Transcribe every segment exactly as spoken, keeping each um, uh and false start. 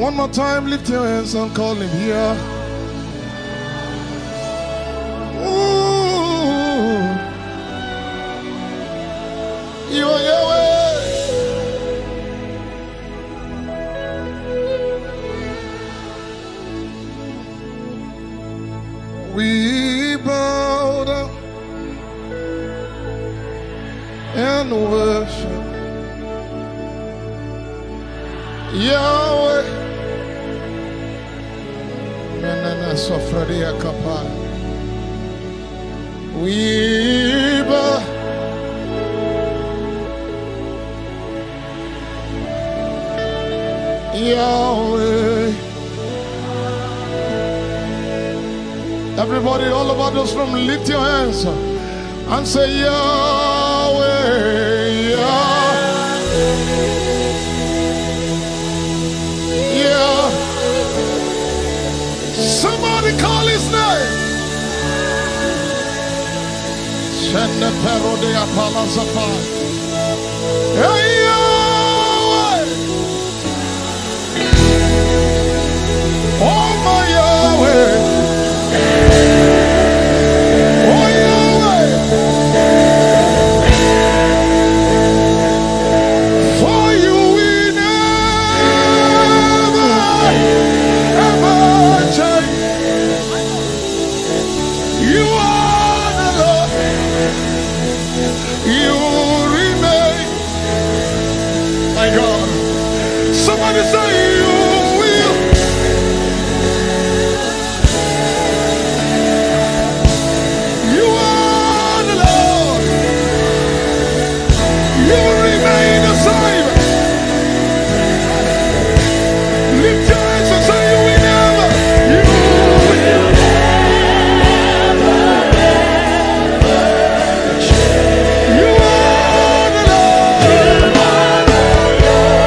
One more time, lift your hands and call him here. Ooh. You are Yahweh. We bow down and worship Yahweh. Menana Sofradia Kapa. We bow Yahweh. Everybody, all about us from, lift your hands and say Yahweh, Yahweh, yeah. Somebody call his name. Send the Perodea Palasapa. Hey, Yahweh. Oh, my Yahweh. Somebody say you will. You are the Lord. You remain the same. Lift your hands and say you will never. You will never, ever change. You are the Lord. You are the Lord.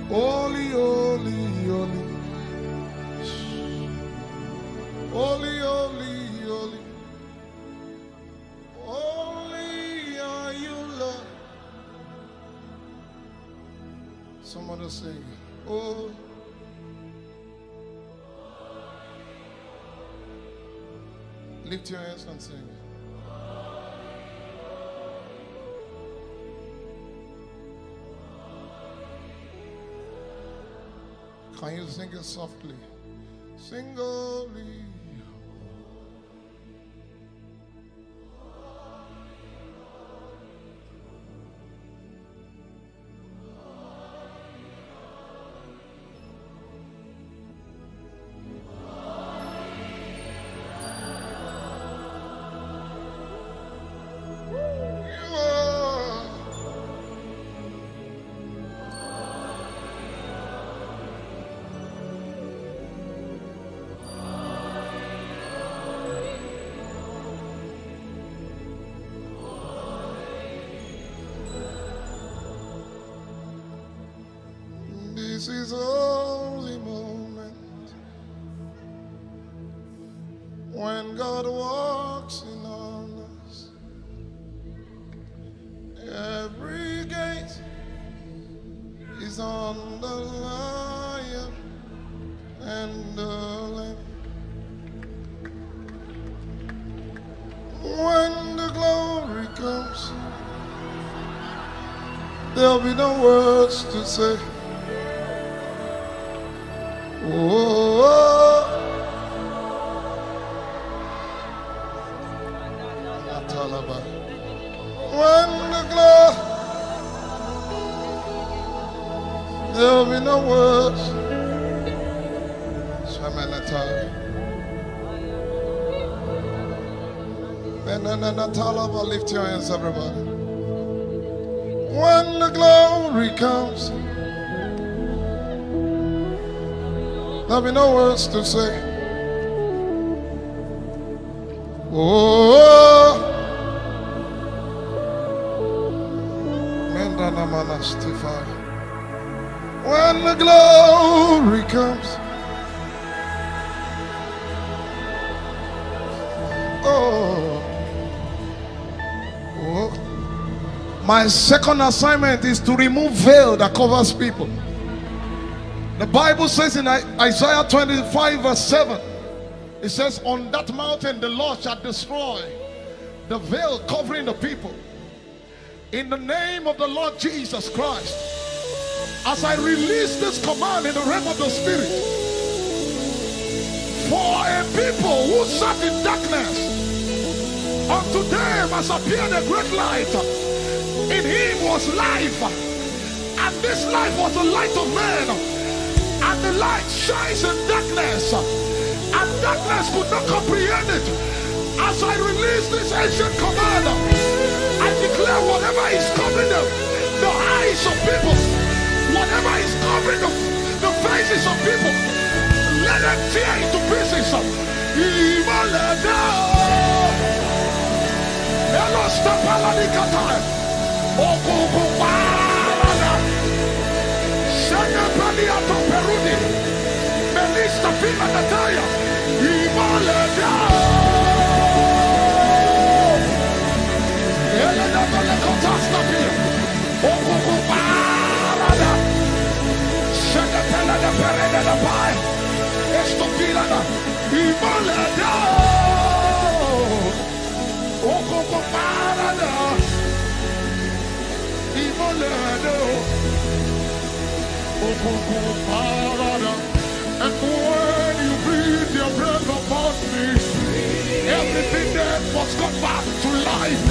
Holy, holy, holy. Holy, holy, holy. Holy are you, Lord. Somebody sing. Oh. Lift your hands and sing. Can you sing it softly? Sing holy. This is only moment when God walks in on us. Every gate is on the Lion and the Lamb. When the glory comes, there'll be no words to say. Oh, when the glory, there'll be no words. Lift your hands, everybody. When the glory comes, there'll be no words to say. Oh, when the glory comes, oh, oh, my second assignment is to remove veil that covers people. The Bible says in Isaiah twenty-five verse seven, it says, on that mountain the Lord shall destroy the veil covering the people. In the name of the Lord Jesus Christ, as I release this command in the realm of the Spirit, for a people who sat in darkness, unto them has appeared a great light. In him was life, and this life was the light of men. And the light shines in darkness, and darkness could not comprehend it. As I release this ancient command, I declare whatever is covering them, the eyes of people, whatever is covering the, the faces of people, let them tear into pieces. Melista Fila Natalia, Imaleda, Elena Malacotastapia, Oku Parada, Senatella da Pereda da Pai, Estopilana, Imaleda, Oku Parada, Imaleda, Oku Parada. And when you breathe your breath upon me, everything that was come back to life.